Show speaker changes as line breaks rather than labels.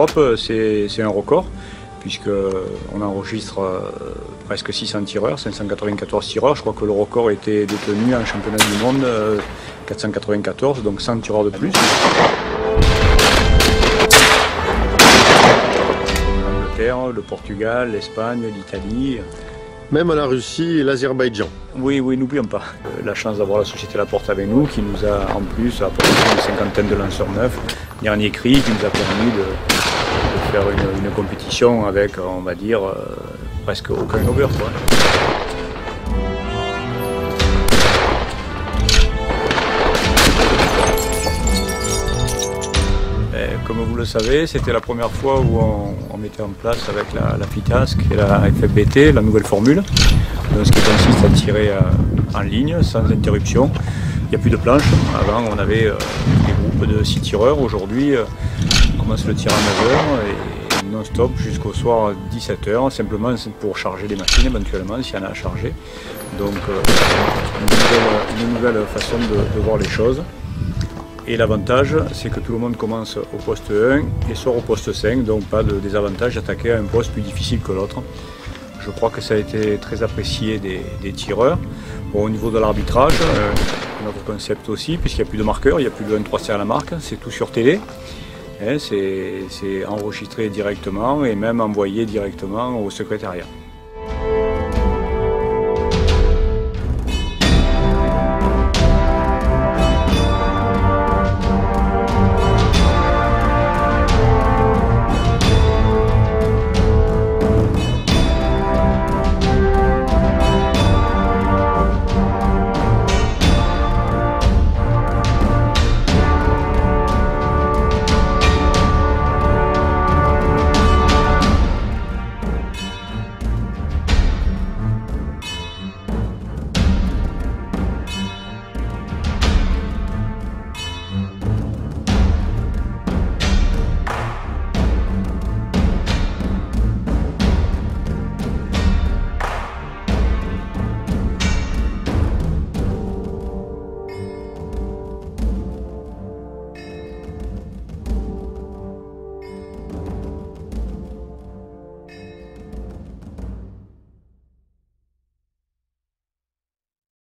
d'Europe, c'est un record, puisqu'on enregistre presque 600 tireurs, 594 tireurs. Je crois que le record était détenu en championnat du monde, 494, donc 100 tireurs de plus. L'Angleterre, le Portugal, l'Espagne, l'Italie.
Même à la Russie et l'Azerbaïdjan.
Oui, n'oublions pas. La chance d'avoir la société La Porte avec nous, qui nous a en plus apporté une cinquantaine de lanceurs neufs. Dernier cri qui nous a permis de faire une compétition avec, on va dire, presque aucun over, quoi. Comme vous le savez, c'était la première fois où on mettait en place avec la FITASC et la FFBT la nouvelle formule, ce qui consiste à tirer en ligne sans interruption. Il n'y a plus de planche. Avant, on avait des groupes de 6 tireurs. Aujourd'hui, on commence le tir à 9h et non-stop jusqu'au soir 17h, simplement pour charger les machines éventuellement s'il y en a à charger. Donc, une nouvelle façon de voir les choses. Et l'avantage, c'est que tout le monde commence au poste 1 et sort au poste 5, donc pas de désavantage d'attaquer à un poste plus difficile que l'autre. Je crois que ça a été très apprécié des tireurs. Bon, au niveau de l'arbitrage, notre concept aussi, puisqu'il n'y a plus de marqueur, il n'y a plus de 1-3 tirs à la marque, c'est tout sur télé. C'est enregistré directement et même envoyé directement au secrétariat.